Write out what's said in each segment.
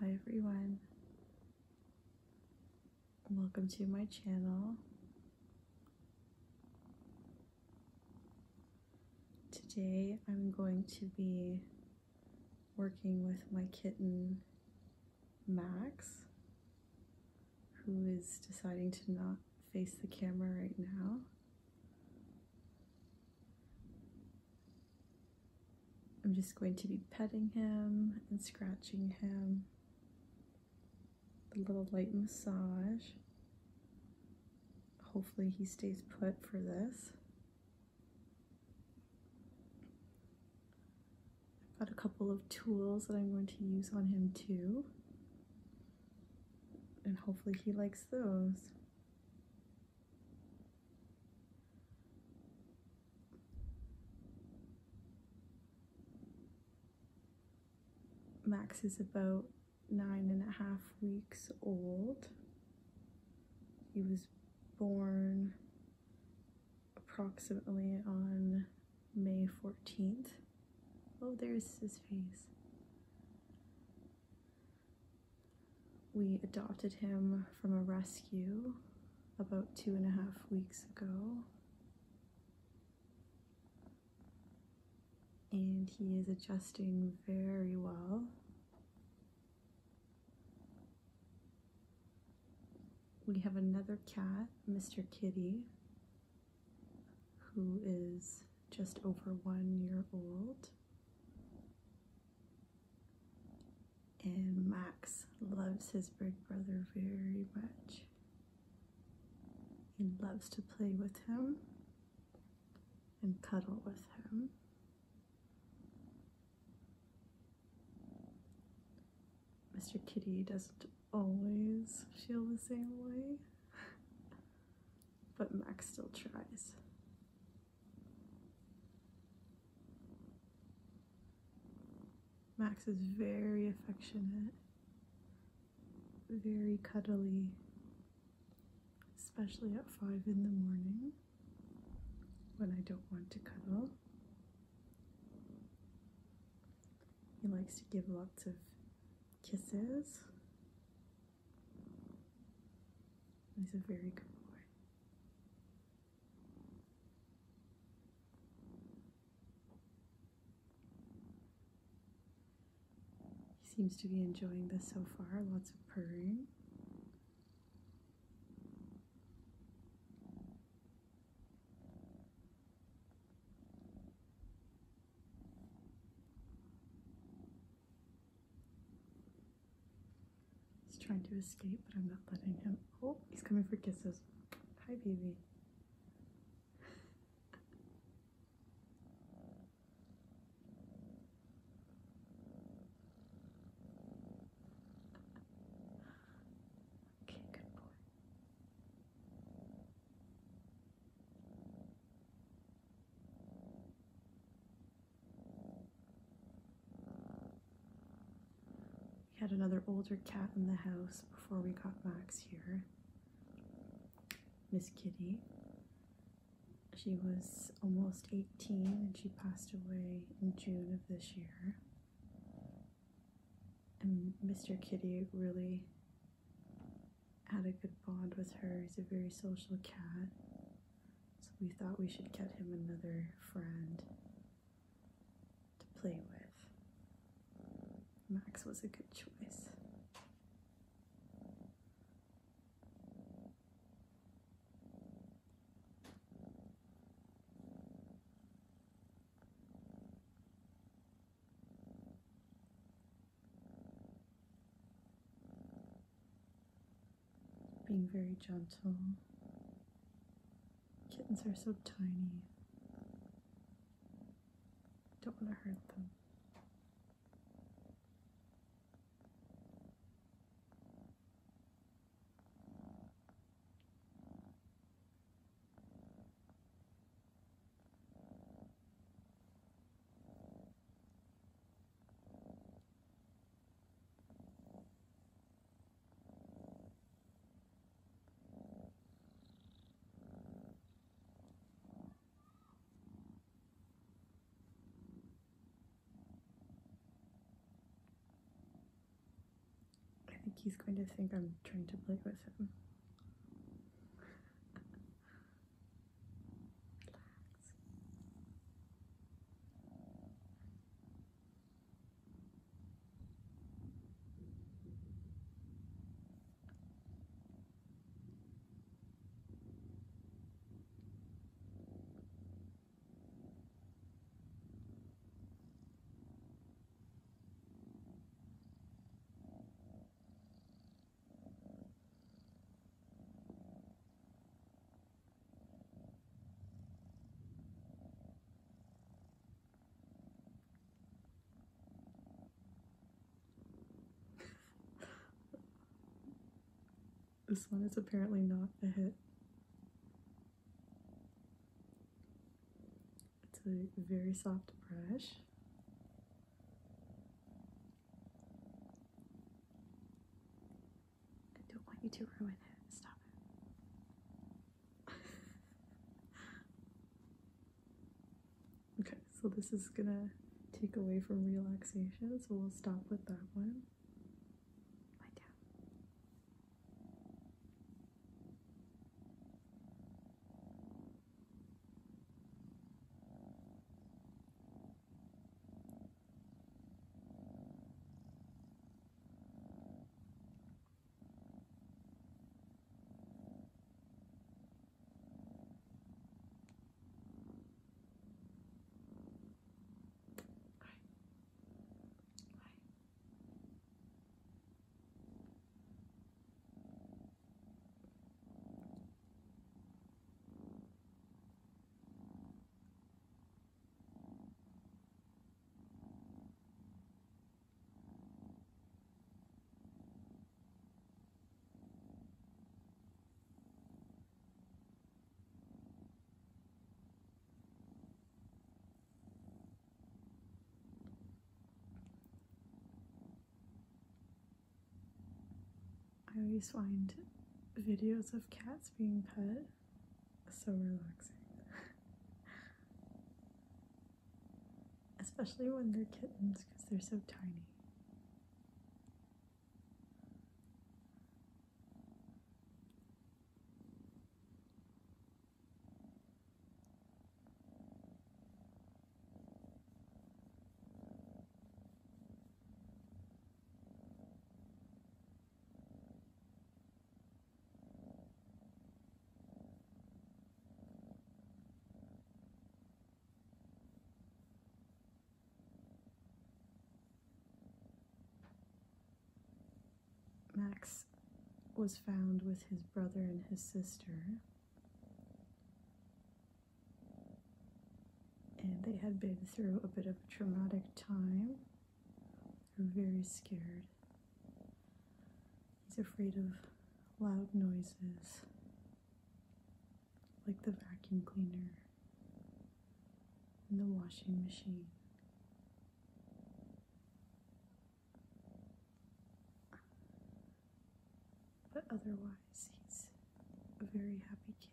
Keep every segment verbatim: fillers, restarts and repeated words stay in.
Hi everyone, welcome to my channel. Today I'm going to be working with my kitten Max, who is deciding to not face the camera right now. I'm just going to be petting him and scratching him. A little light massage. Hopefully he stays put for this. I've got a couple of tools that I'm going to use on him too. And hopefully he likes those. Max is about nine and a half weeks old. He was born approximately on May fourteenth. Oh, there's his face. We adopted him from a rescue about two and a half weeks ago. And he is adjusting very well. We have another cat, Mister Kitty, who is just over one year old. And Max loves his big brother very much. He loves to play with him and cuddle with him. Mister Kitty doesn't always feel the same way, but Max still tries. Max is very affectionate, very cuddly, especially at five in the morning when I don't want to cuddle. He likes to give lots of kisses. He's a very good boy. He seems to be enjoying this so far, lots of purring. He's trying to escape, but I'm not letting him. Oh, he's coming for kisses. Hi, baby. Okay, good boy. We had another older cat in the house before we got Max here. Miss Kitty. She was almost eighteen and she passed away in June of this year. And Mister Kitty really had a good bond with her. He's a very social cat. So we thought we should get him another friend to play with. Max was a good choice. Being very gentle. Kittens are so tiny. Don't want to hurt them. Like he's going to think I'm trying to play with him. This one is apparently not a hit. It's a very soft brush. I don't want you to ruin it. Stop it. Okay, so this is gonna take away from relaxation, so we'll stop with that one. Lie down. I always find videos of cats being pet so relaxing. Especially when they're kittens because they're so tiny. Max was found with his brother and his sister, and they had been through a bit of a traumatic time. They were very scared. He's afraid of loud noises, like the vacuum cleaner and the washing machine. But otherwise, he's a very happy kitty.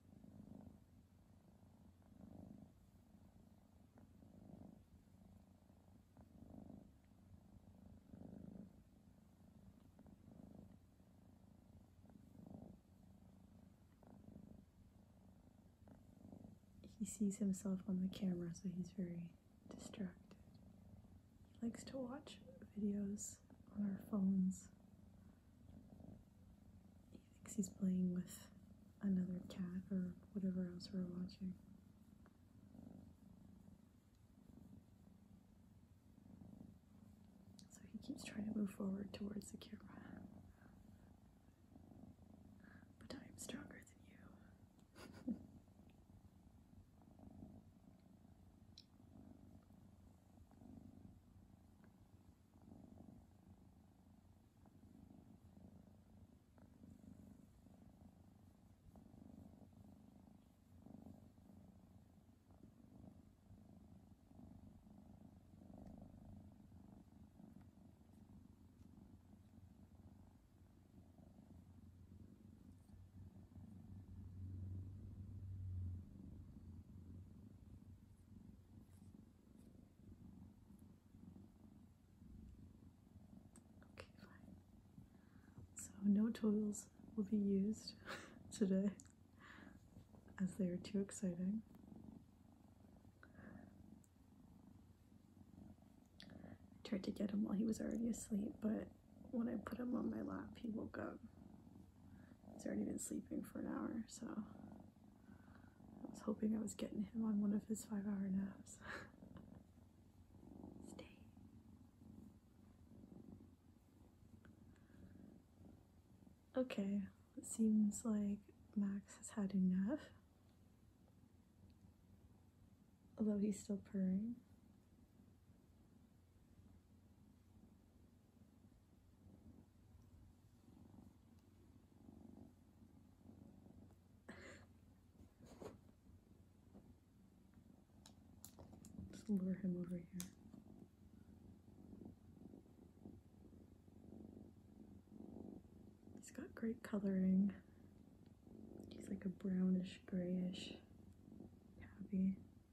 He sees himself on the camera, so he's very distracted. He likes to watch videos on our phones. He thinks he's playing with another cat or whatever else we're watching. So he keeps trying to move forward towards the camera. But I am stronger than you. no toys will be used today, as they are too exciting. I tried to get him while he was already asleep, but when I put him on my lap, he woke up. He's already been sleeping for an hour, so I was hoping I was getting him on one of his five-hour naps. Stay. Okay, it seems like Max has had enough, although he's still purring. Just lure him over here. He's got great coloring. He's like a brownish, grayish tabby.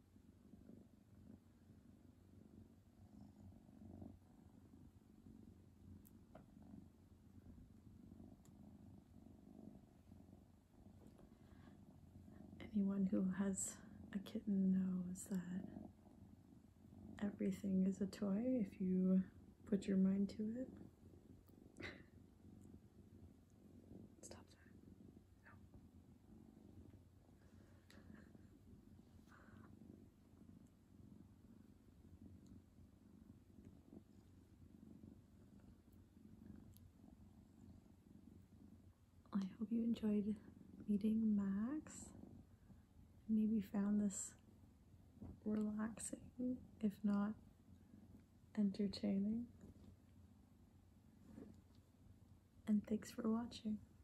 Anyone who has a kitten knows that everything is a toy if you put your mind to it. Stop that. No. I hope you enjoyed meeting Max. Maybe found this relaxing, if not entertaining. And thanks for watching.